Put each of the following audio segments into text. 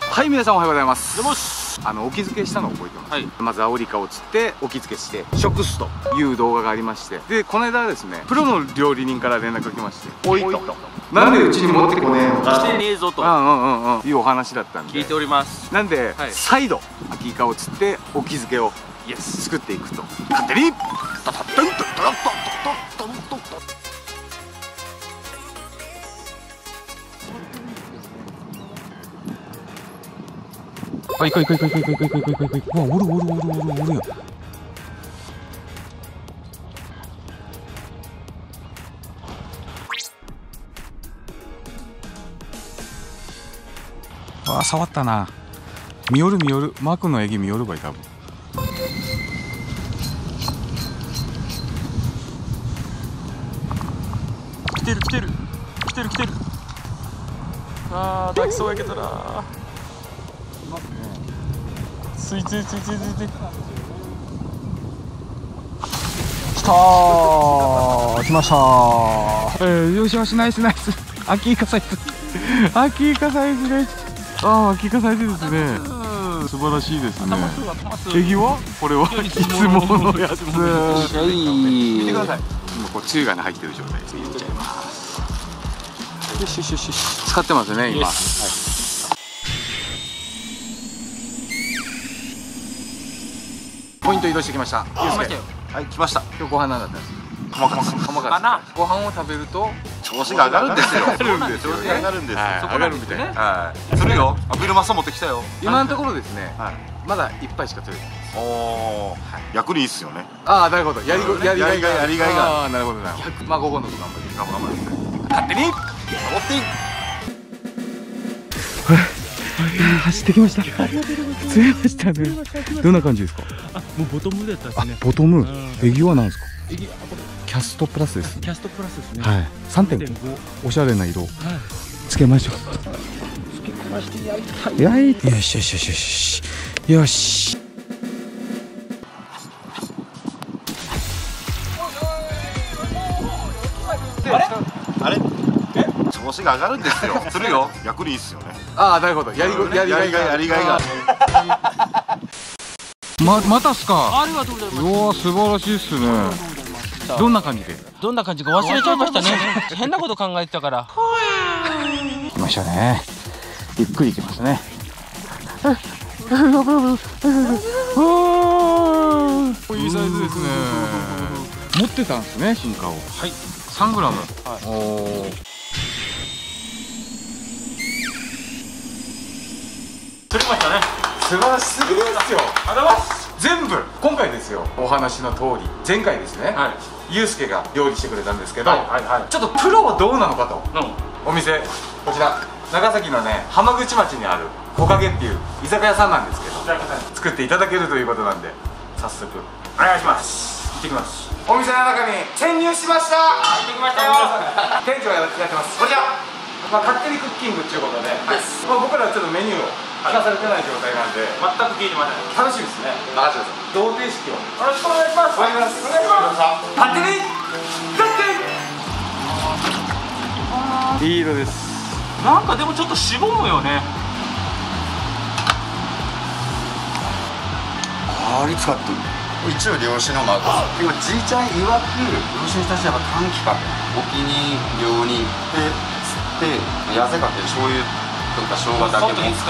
はい、皆さんおはようございます。 もしお気づけしたのを覚えてます、はい、まずアオリイカを釣ってお気づけして食すという動画がありまして、でこの間ですね、プロの料理人から連絡が来まして「おい」と「なんでうちに持ってこねえの」 来てねえぞというお話だったんで、 聞いております。 なんで、はい、再度アキイカを釣ってお気づけを作っていくと、勝手にタタッタンタタッタッタッタッタッタッタッ。あ、いかいかいかいかいかいかいかいかいかいかい。うわ、おるおるおるおるおるよ。あ、触ったな。見よる見よる。マークのエギ見よるばい、多分。来てる来てる来てる来てる。ああ、抱きそうやけどな。ついてるついてるついてる。来たー、来ましたー。よしよし、ナイスナイス。アキイカサイズアキイカサイズです。ああ、アキイカサイズですね。素晴らしいですね。エギはこれはいつものやつ。見てください。今こうつゆがね入ってる状態です。入れちゃいます。よしよしよしよし。使ってますね今。はい。ポイント移動してきました。 来ましたよ。はい、来ました。 今日ご飯なんだったんです。 鎌かす。 ご飯を食べると調子が上がるんですよ。 上がるんですよ。 上がるんです。 上がるみたいな。 はい。釣るよ。アビルマス持ってきたよ。 今のところですね。まだ1杯しか釣れてないです。 おお。役にいいっすよね。 ああ、なるほど。やりがいが。ああ、なるほどな。まあ午後の頑張って頑張って。勝手に持っていい。走ってきました。釣れましたね。どんな感じですか。 あ、もうボトムだったですね。 ボトム。エギは何ですか。キャストプラスです。 キャストプラスですね。 はい。3.5。おしゃれな色。つけましょう。 つけこまして焼いたい。 焼いて。よしよしよしよし。よし。 あれ？調子が上がるんですよ。釣るよ。役にいいっすよね。 ああ、なるほど。やりがいが。またっすか。 ありがとうございます。 うわ、素晴らしいっすね。どんな感じで。 どんな感じか忘れちゃいましたね。変なこと考えてたから。 行きましょうね。ゆっくり行きますね。いいサイズですね。持ってたんですね、新カを。はい。3グラム。おお。 釣れましたね。 素晴らしすぎですよ。 ありがとうございます。 全部今回ですよ、お話の通り前回ですね、ゆうすけが料理してくれたんですけど、ちょっとプロはどうなのかと。お店こちら長崎のね、浜口町にある木陰っていう居酒屋さんなんですけど、作っていただけるということなんで、早速お願いします。行ってきます。お店の中に潜入しました。行ってきましたよ。店長がやってます。こちら、勝手にクッキングっていうことで、僕らはちょっとメニューを聞かされてない状態なんで、全く聞いてません。楽しみですね。任せてください。同定式をよろしくお願いします。お願いします。勝手にクッキング。いい色です。 なんかでもちょっとしぼむよね。 あれ使ってる。一応漁師のマーク。今じいちゃん曰く漁師の人たちは短期間沖に漁に行って釣って痩せかけ醤油とか生姜だけ持ってって、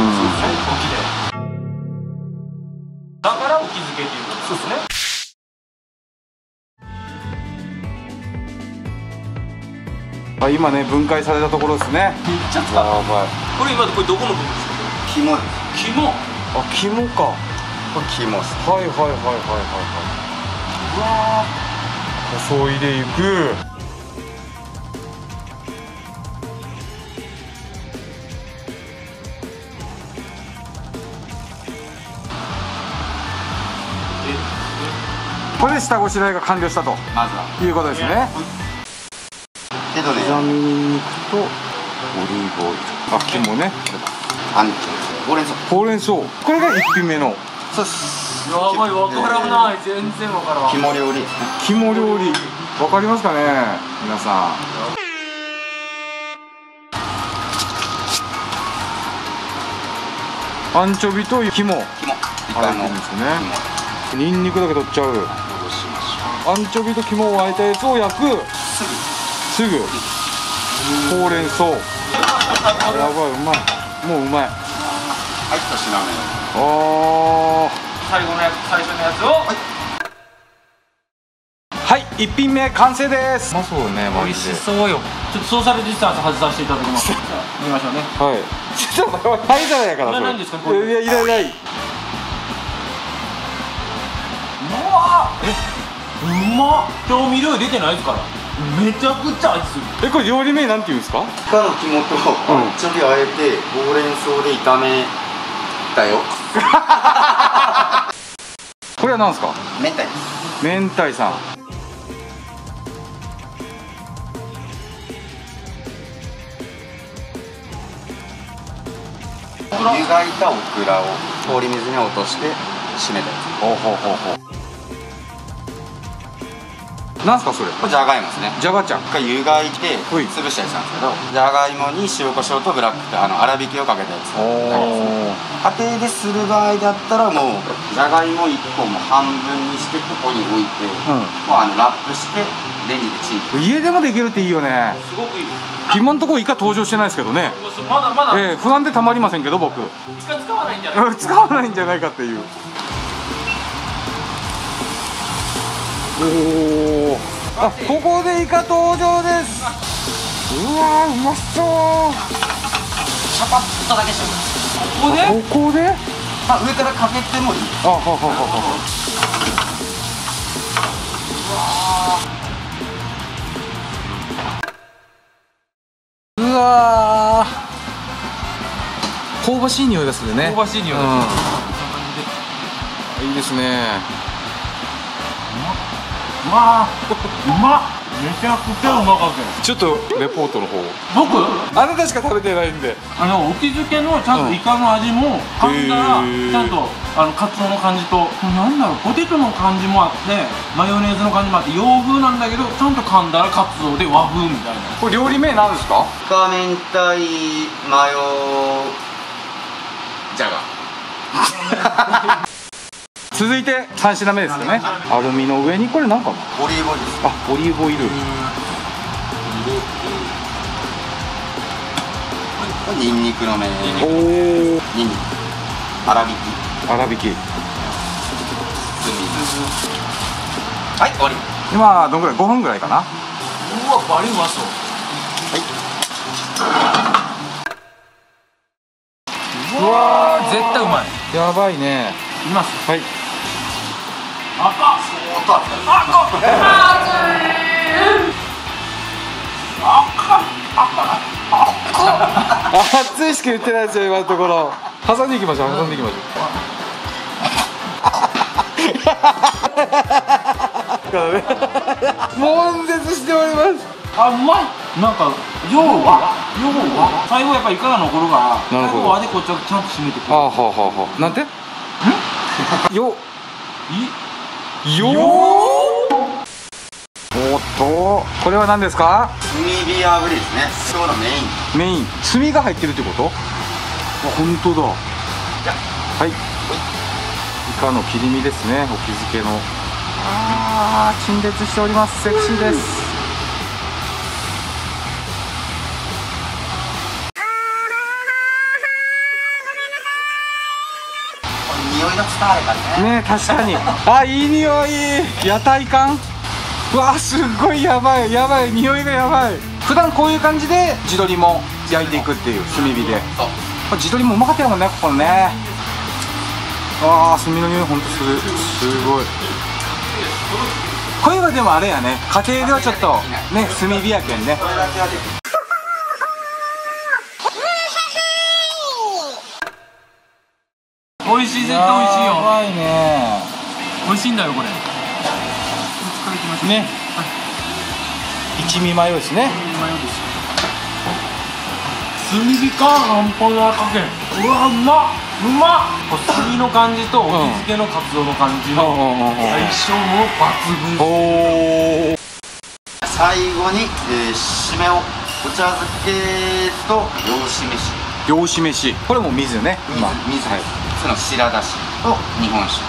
だからお気づけっていうことですね。 今ね、分解されたところですね。 ちょっとこれ今これどこの部分ですか。 肝です。 肝。 あ、肝か。 これ肝です。 はいはいはいはいはいはい。うわー、細いでいく。これで下ごしらえが完了したとまずはいうことですね。 でどれ刻みにんにくとオリーブオイル。あ、肝ね。 アンチョビ、ほうれん草。 ほうれん草。これが1品目の。 そうっす。 やばい、わからない。全然わからん。 肝料理。 肝料理。わかりますかね、皆さん。 アンチョビと肝肝、イカのですね。ニンニクだけ取っちゃう。 戻しましょアンチョビと肝をあえたやつを焼く。 う。 すぐほうれん草。やばい、うまい。もううまい。 はい、1品目。 ああ、 最後のやつ、最初のやつをはい、1品目完成です。うまそうね、マ美味ジで。 しそうよ。ちょっとソーシャルディスタンス外させていただきます。見ましょうね。 はい。ちょっと待って、灰皿やからそれ。 いらないんですかこれ。 いや、いらない。 うわー、うまっ。調味料入れてないですからめちゃくちゃ味する。 これ料理名なんて言うんですか？ イカの肝とアンチョビをあえてほうれん草で炒めたよ。 これは何ですか？ 明太です。 明太さん。 湯がいたオクラを氷水に落として締めたやほうほうほうほう。なんすかそれ？ つ。これじゃがいもですね。 じゃがちゃん。 一回湯がいてほい潰したやつなんですけど、じゃがいもに塩コショウとブラックペッパー、粗挽きをかけたやつ。 おお。 家庭でする場合だったらもうじゃがいも1個も半分にしてここに置いて、もうラップしてレンジでチン。 家でもできるっていいよね。 すごくいいです。 今のところイカ登場してないですけどね。 まだまだ、 不安でたまりませんけど僕。 使わないんじゃない？ 使わないんじゃないかっていう。おお。あ、ここでイカ登場です。うわー、うまそう。 シャパッとだけしてここで？ ここで？ まあ上からかけてもいい。 あ、はははは。うわー、香ばしい匂いがするね。 香ばしい匂いがする。 いいですね。 うわー、うまっ。めちゃくちゃうまかった。 ちょっとレポートの方。 僕あなたしか食べてないんで。 お気づけのちゃんとイカの味も噛んだらちゃんとカツオの感じとなんだろう、ポテトの感じもあってマヨネーズの感じもあって洋風なんだけどちゃんと噛んだらカツオで和風みたいな。 これ料理名なんですか？ イカ明太マヨじゃが。 続いて3品目ですよね。アルミの上にこれなんかな？ オリーブオイルです。 あ、オリーブオイル。 これニンニクの芽。 おお。 ニンニク。粗挽き。 粗挽き。 はい、終わり。 今どんぐらい？5分ぐらいかな。 うわ、バリうまそう。うわー、絶対うまい。 やばいね。 いきます。 はい。 あっ、 熱いしか言ってないですよ今のところ。挟んでいきましょう。挟んでいきましょう。悶絶しております。 あ、うまい。なんか要は最後やっぱりイカが残るから最後はでこっちはちゃんと締めてくる。 あ、はあはあはあ。なんて？よおっと、これは何ですか？ 炭火炙りですね。今日のメイン。 メイン、炭が入ってるってこと？あ、本当だ。はい、イカの切り身ですね。お気づけの。あー、陳列しております。セクシーです。 匂いの伝われからね。 ね、確かに。あ、いい匂い。屋台感。うわ、すっごいやばい、やばい、匂いがやばい。普段こういう感じで地鶏も焼いていくっていう炭火で。これ地鶏もうまかったよもんね、ここのね。あー、炭の匂いほんとする。すごい。こういうのでもあれやね、家庭ではちょっとね、炭火やけんね。 これだけはできる。 美味しい、絶対美味しいよ。 やばいね。 美味しいんだよこれ。 ね。一味マヨですね。 炭火か半端なかけん。うわ、うまっ。うまっ。炭の感じとお気づけのカツオの感じの相性も抜群。 おお。 最後に、締めをお茶漬けと漁師飯。 漁師飯、これも水ね。 水です。その白だしと日本酒。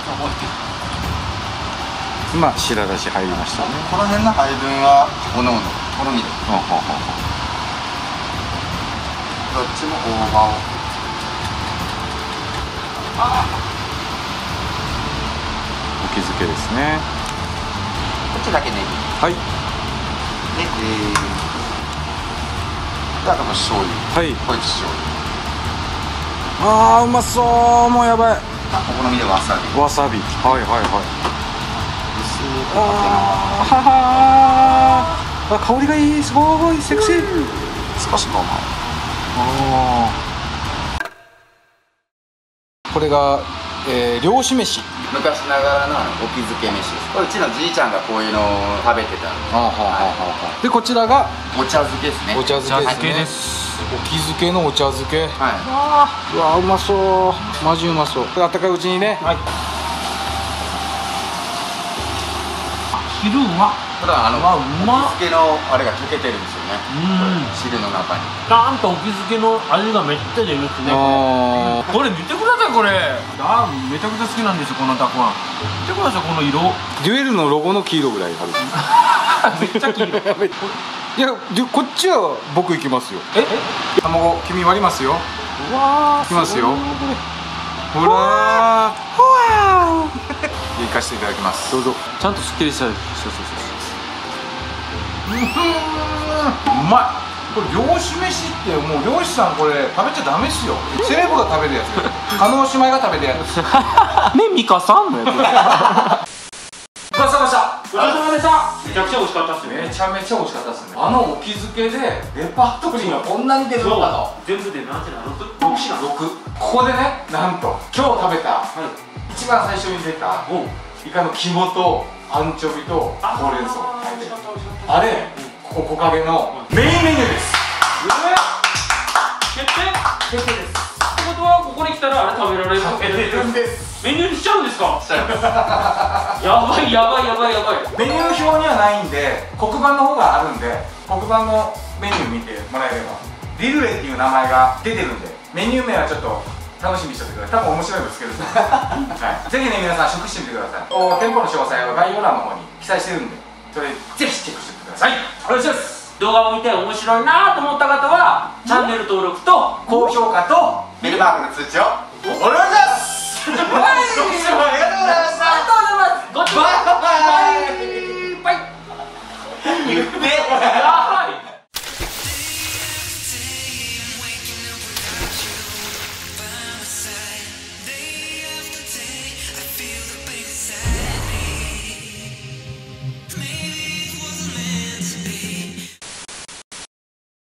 今白だし入りましたね。 この辺の配分はおのおの好みで。どっちも大葉を。 お気づけですね。 こっちだけネギ。 はい。 で、あと醤油。 はい。 こいつ醤油。 ああ、うまそう。もうやばい。 お好みでわさび。 わさび。はいはいはい。 薄くあ、香りがいい。すごいセクシー。 少しごま。 これが、漁師飯。 昔ながらのお気づけ飯です。これうちのじいちゃんがこういうのを食べてたんで。 でこちらがお茶漬けですね。 お茶漬けです。お気づけのお茶漬け。はい。うわうまそう。マジうまそう。あったかいうちにね。はい。 汁うま。 ただうまっ。 お気づけのあれが溶けてるんですよね。汁の中に。 ちゃんとお気づけの味がめっちゃ出るっすね。これ見てくださいこれ。めちゃくちゃ好きなんですよこのたくあん。見てくださいこの色。 デュエルのロゴの黄色ぐらいある。めっちゃ黄色。いやこっちは僕行きますよ。卵黄君割りますよ。うわー。いきますよ。ほらー。ほわー。行かせていただきます。どうぞ。ちゃんとすっきりした。うまい。これ漁師飯ってもう漁師さんこれ食べちゃダメっすよ。セレブが食べるやつ。加納姉妹が食べるやつ。 ねミカさんのやつ。 ごちそうさまでした。 ごちそうさまでした。めちゃくちゃ美味しかったっすね。 めちゃめちゃ美味しかったっすね。お気づけでレパートリーがこんなに出るのかと。 全部で何てなの？6品。 6。ここでね、なんと今日食べた一番最初に出たイカの肝とアンチョビとほうれん草。あれここ木陰のメインメニューです。決定です。 ってことはここに来たらあれ食べられる。 食べれるんです。 メニューにしちゃうんですか？ しちゃいます。 やばいやばいやばいやばい。 メニュー表にはないんで黒板の方があるんで黒板のメニュー見てもらえればリルレっていう名前が出てるんでメニュー名はちょっと楽しみにしておいてください。多分面白いですけど、はい、ぜひね皆さん食してみてください。店舗の詳細は概要欄の方に記載してるんでそれぜひチェックしてみてください。お願いします。 動画を見て面白いなと思った方はチャンネル登録と高評価とベルマークの通知をお願いします。ご視聴ありがとうございました。 ありがとうございます。 バイバイバイ。 言って